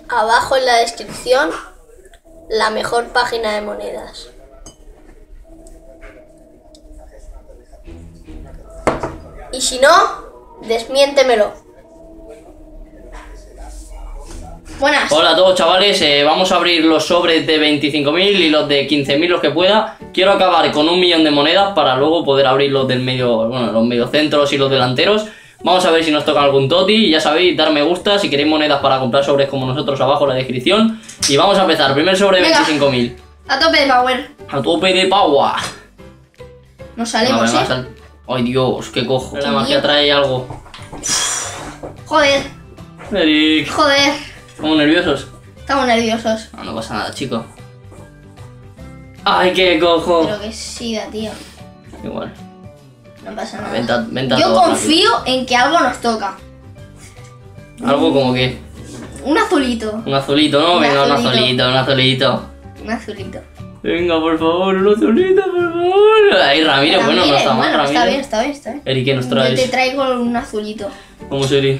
abajo en la descripción la mejor página de monedas. Y si no, desmiéntemelo. Buenas. Hola a todos, chavales, vamos a abrir los sobres de 25.000 y los de 15.000, los que pueda. Quiero acabar con 1.000.000 de monedas para luego poder abrir los del medio, bueno, los mediocentros y los delanteros. Vamos a ver si nos toca algún toti. Ya sabéis, dar me gusta si queréis monedas para comprar sobres como nosotros abajo en la descripción. Y vamos a empezar, primer sobre de 25.000. A tope de power. A tope de power. Nos salimos, Ay, Dios, qué cojo. La magia mierda. trae algo. Joder. Eric, Joder. ¿estamos nerviosos? Estamos nerviosos. No, no pasa nada, chico. Ay, qué cojo. Pero que sida, tío. Igual. No pasa nada. Venta Yo todo confío en que algo nos toca. rápido. Algo como que... Un azulito. Un azulito, ¿no? Un Venga, un azulito. azulito, un azulito. Un azulito. Venga, por favor, un azulito, por favor. Ahí, Ramiro, bueno, no está mal, bueno, Ramiro. está bien, está bien, está bien. Eri, ¿qué nos Yo traes? te traigo un azulito. Vamos, Eri.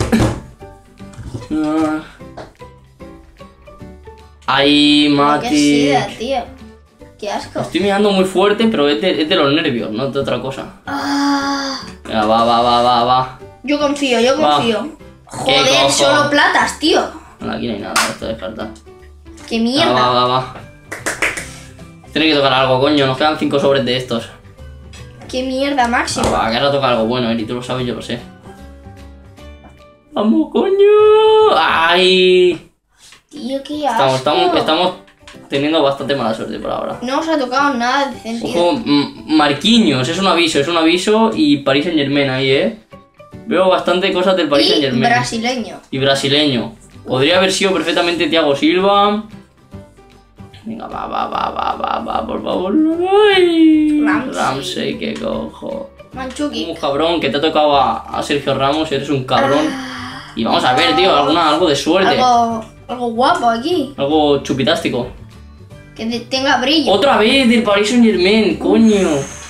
Ay, Qué Mati. sida, tío. Qué asco. Estoy mirando muy fuerte, pero es de los nervios, no de otra cosa. Ah, Venga, va. yo confío, yo Va. confío. Qué Joder, cojo. solo platas, tío. No, aquí no hay nada, esto descarta. Qué mierda. Va. Tiene que tocar algo, coño, nos quedan 5 sobres de estos. Qué mierda, Máximo. Va, que ahora toca algo bueno, Eri, tú lo sabes, yo lo sé. ¡Vamos, coño! ¡Ay! Tío, qué asco. Estamos teniendo bastante mala suerte por ahora. No os ha tocado nada de sentido. Ojo, Marquinhos, es un aviso y Paris Saint-Germain ahí, Veo bastante cosas del Paris Y Saint-Germain. brasileño. Y brasileño. Podría haber sido perfectamente Thiago Silva. Venga, va, por favor. Ay, Ramsey, qué cojo. Manchuki. Un cabrón que te ha tocado a Sergio Ramos, eres un cabrón. Y vamos a ver, tío, algo de suerte. Algo guapo aquí. Algo chupitástico. Que tenga brillo. Otra vez del Paris Saint-Germain, coño.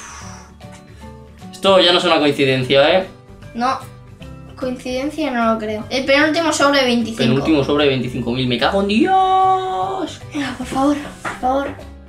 Esto ya no es una coincidencia, No. Coincidencia no lo creo. El penúltimo sobre 25. Penúltimo sobre 25.000, me cago en Dios. Venga, por favor, por favor.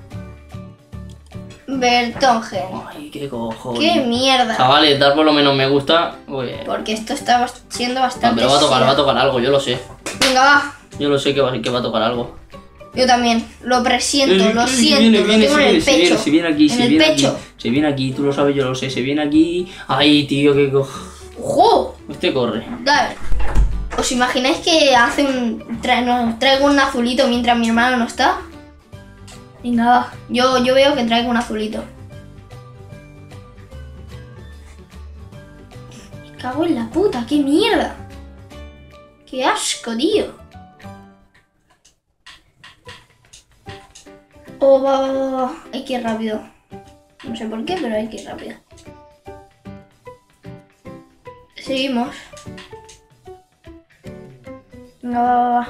Bertongen. Ay, qué cojones. Qué mierda. Chavales, dar por lo menos me gusta. Uy. Porque esto está siendo No, bastante. pero va sida. a tocar algo, yo lo sé. Venga, va. Yo lo sé que va a tocar algo. Yo también. Lo presiento, lo siento. Lo tengo en el pecho. se viene aquí, En el pecho. Se viene aquí, tú lo sabes, yo lo sé, se viene aquí. Ay, tío, qué cojo. ¡Ojo! Este corre. Dale. ¿Os imagináis que nos traigo un azulito mientras mi hermano no está? Venga, va. Yo veo que traigo un azulito. Me cago en la puta, qué mierda. Qué asco, tío. Oh, va. Hay que ir rápido. No sé por qué, pero hay que ir rápido. Seguimos. Venga, va.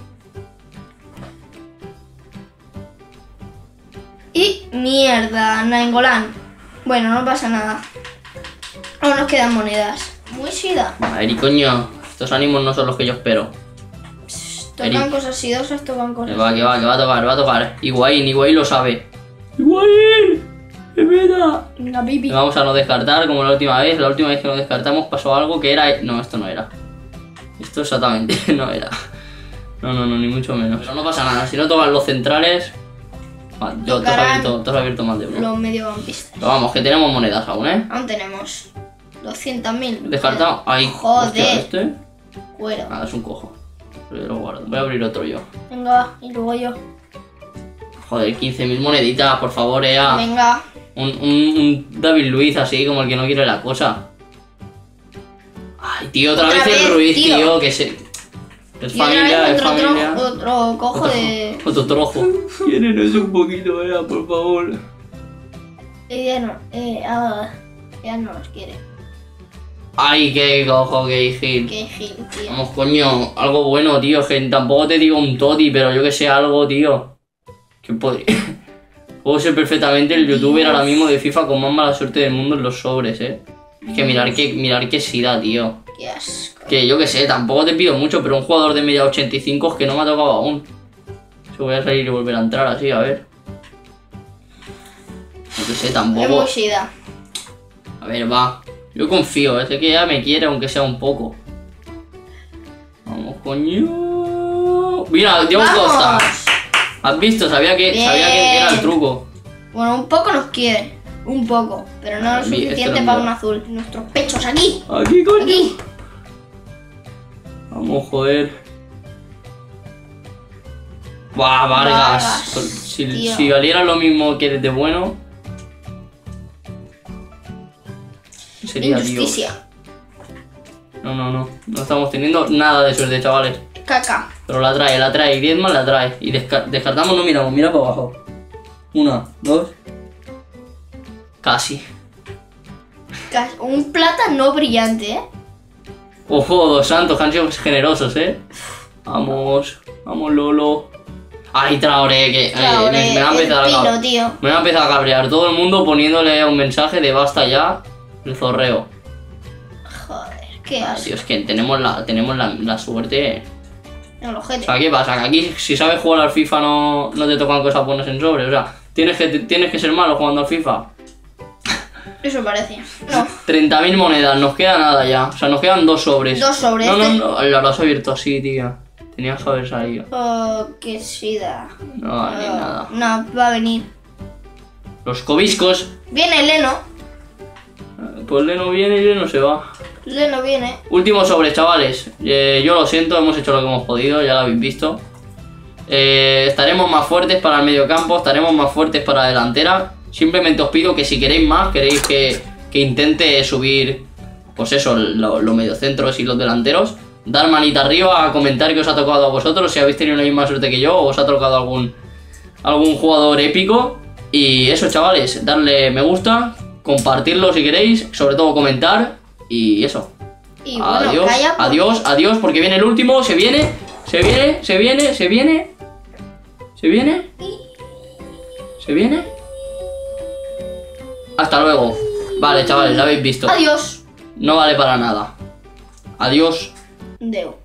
Y mierda, Nainggolan. Bueno, no pasa nada. Aún nos quedan monedas. Muy sida. Eri, coño, estos ánimos no son los que yo espero. Tocan Eric. cosas sidosas, tocan Que cosas. va a tocar. Higuaín lo sabe. ¡Higuaín! ¡Qué pena! Venga, pipi. Vamos a no descartar como la última vez. La última vez que no descartamos pasó algo que era... No, esto no era. Esto exactamente no era. No, ni mucho menos. Pero no pasa nada. Si no tocan los centrales... Tú has abierto más de uno. Los mediocampistas. Pero vamos, que tenemos monedas aún, ¿eh? Aún tenemos 200.000. Descartado. Ahí. Joder. Hostia, este... Cuero. Nada, es un cojo. Pero yo lo guardo. Voy a abrir otro yo. Venga, va. Y luego yo. Joder, 15.000 moneditas, por favor, Ea. Venga. Un David Luiz así, como el que no quiere la cosa. Ay, tío, otra vez el Ruiz, tío, que se... Es Y otra familia, vez es familia. otro cojo de... Otro trojo. Quiérenos un poquito, por favor. Ya no nos quiere. Ay, qué cojo, qué gil. Qué gil, tío. Vamos, coño, algo bueno, tío. Que tampoco te digo un toti, pero yo que sé algo, tío. Que podría... Puedo ser perfectamente el youtuber ahora mismo de FIFA con más mala suerte del mundo en los sobres, Es que mirar qué sida, tío. Qué asco. Que yo que sé, tampoco te pido mucho, pero un jugador de media 85 es que no me ha tocado aún. Yo voy a salir y volver a entrar así, a ver. No que sé, Es tampoco. muy Shida. A ver, va. Yo confío, sé que ya me quiere, aunque sea un poco. Vamos, coño. Mira, Diego Costa. ¿Has visto? Sabía que era el truco. Bueno, un poco nos quiere. Un poco. Pero no lo Este suficiente no para me un da. azul. Nuestros pechos aquí. Aquí, coño. Aquí. Vamos, joder. Buah, Vargas. Vargas, tío. Si valiera lo mismo que eres de bueno. Sería Dios. Injusticia. No estamos teniendo nada de suerte, chavales. Caca. Pero la trae. Griezmann la trae. Y descartamos, no miramos, mira para abajo. 1, 2. Casi. Un plata no brillante, ¿eh? Ojo, Dos Santos, que han sido generosos, Vamos, Lolo. Ay, Traoré, que Traoré, me va a empezar a el pino, cabrear. tío. Me va a empezar a cabrear. Todo el mundo poniéndole un mensaje de basta ya el zorreo. Joder, qué Ay, asco. Dios, que tenemos la suerte. El O ojete. sea, ¿qué pasa? Que aquí, si sabes jugar al FIFA, no te tocan cosas buenas en sobre. O sea, tienes que ser malo jugando al FIFA. Eso parece. No. 30.000 monedas, nos queda nada ya. O sea, nos quedan 2 sobres. 2 sobres. No, lo has abierto así, tía. Tenías que haber salido. Oh, qué Shida. No va a venir nada. No, va a venir. Los cobiscos. Viene Leno. Pues Leno viene y Leno se va. Leno viene. Último sobre, chavales. Yo lo siento, hemos hecho lo que hemos podido, ya lo habéis visto. Estaremos más fuertes para el medio campo, estaremos más fuertes para la delantera. Simplemente os pido que si queréis más, queréis que intente subir, pues eso, los mediocentros y los delanteros, dar manita arriba, a comentar qué os ha tocado a vosotros, si habéis tenido la misma suerte que yo o os ha tocado algún jugador épico. Y eso, chavales, darle me gusta, compartirlo si queréis, sobre todo comentar y eso. Y bueno, Adiós, calla porque- adiós, porque viene el último, se viene. Hasta luego. Vale, chavales, lo habéis visto. Adiós. No vale para nada. Adiós. Deu.